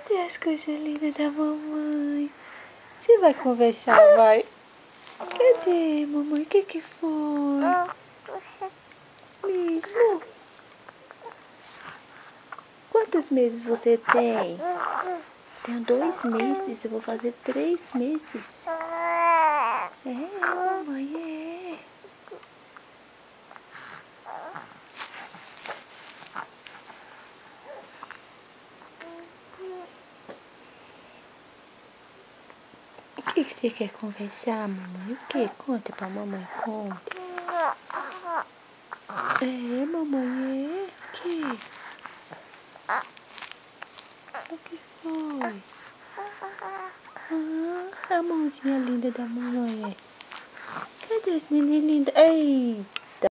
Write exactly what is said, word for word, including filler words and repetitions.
Cadê as coisas lindas da mamãe? Você vai conversar, vai? Cadê, mamãe? O que que foi? Mesmo? Quantos meses você tem? Tenho dois meses, eu vou fazer três meses. É, mamãe, é. O que que você quer conversar, mamãe? O que? Conta pra mamãe, conta. É, mamãe, é. O que? O que foi? Ah, a mãozinha linda da mamãe, é. Cadê esse neném lindo? Ei!